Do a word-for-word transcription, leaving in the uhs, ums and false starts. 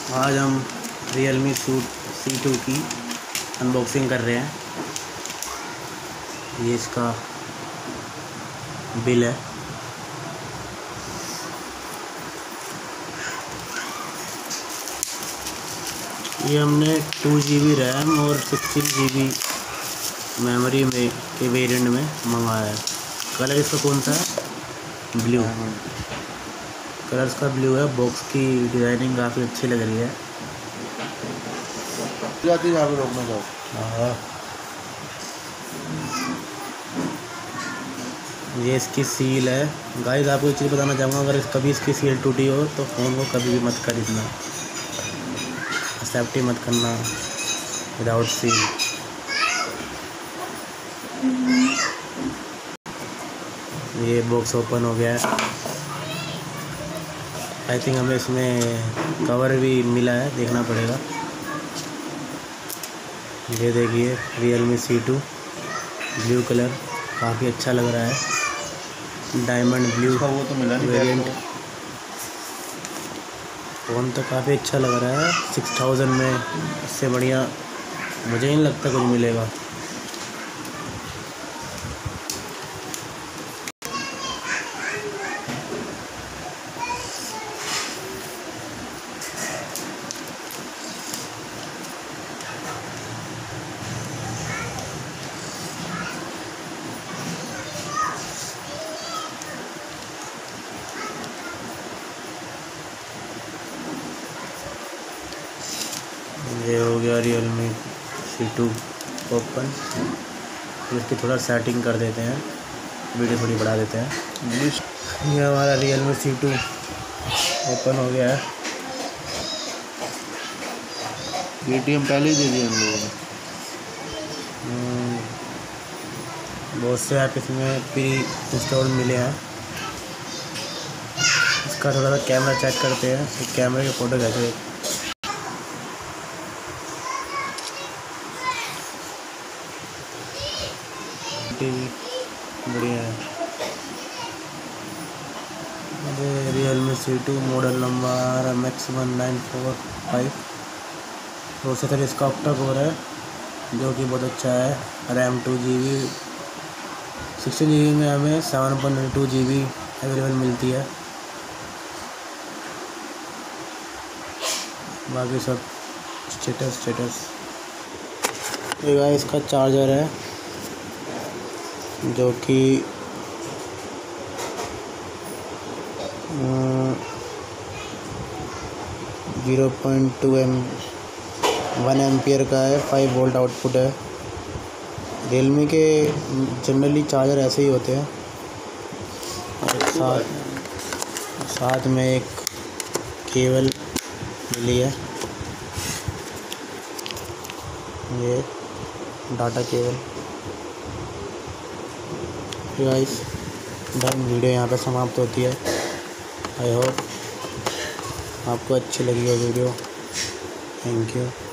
आज हम Realme C two की अनबॉक्सिंग कर रहे हैं। ये इसका बिल है। ये हमने टू जी बी रैम और सिक्सटीन जी बी मेमोरी में के वेरिएंट में मंगाया है। कलर इसका कौन सा है? ब्लू कलर इसका ब्लू है। बॉक्स की डिज़ाइनिंग काफ़ी अच्छी लग रही है। जाती यहाँ पे रोकना जाओ। हाँ, ये इसकी सील है। गाइस आपको एक चीज़ बताना चाहूँगा, अगर कभी इसकी सील टूटी हो तो फ़ोन को कभी भी मत खरीदना, एक्सेप्ट ही मत करना विदाउट सील। ये बॉक्स ओपन हो गया है। आई थिंक हमें इसमें कवर भी मिला है, देखना पड़ेगा। ये देखिए Realme C two blue colour, काफ़ी अच्छा लग रहा है। डायमंड ब्लू का वो तो मिला नहीं वेरिएंट। फ़ोन तो काफ़ी अच्छा लग रहा है। सिक्स थाउजेंड में इससे बढ़िया मुझे नहीं लगता कुछ मिलेगा। ये हो गया Realme सी टू ओपन। इसकी थोड़ा सेटिंग कर देते हैं, वीडियो थोड़ी बढ़ा देते हैं। ये हमारा Realme सी टू ओपन हो गया है। पेटीएम पहले ही दे दिया हम लोगों ने। बहुत से ऐप इसमें प्री इंस्टॉल मिले हैं। इसका थोड़ा सा कैमरा चेक करते हैं। एक कैमरे की फ़ोटो खींचे। बढ़िया है। ये Realme C two model number M X one nine four five. Processor इसका ऑक्टा कोर है, जो कि बहुत अच्छा है। RAM two G B, sixteen G B में हमें seven point two G B available मिलती है। बाकी सब स्टेटस स्टेटस ये गाइस इसका चार्जर है, जो कि zero point two M one ampere का है। फाइव वोल्ट आउटपुट है। रियलमी के जनरली चार्जर ऐसे ही होते हैं। और साथ साथ में एक केबल मिली है, ये data cable. Guys done, video यहाँ पर समाप्त होती है। आई होप आपको अच्छी लगी है वीडियो। Thank you.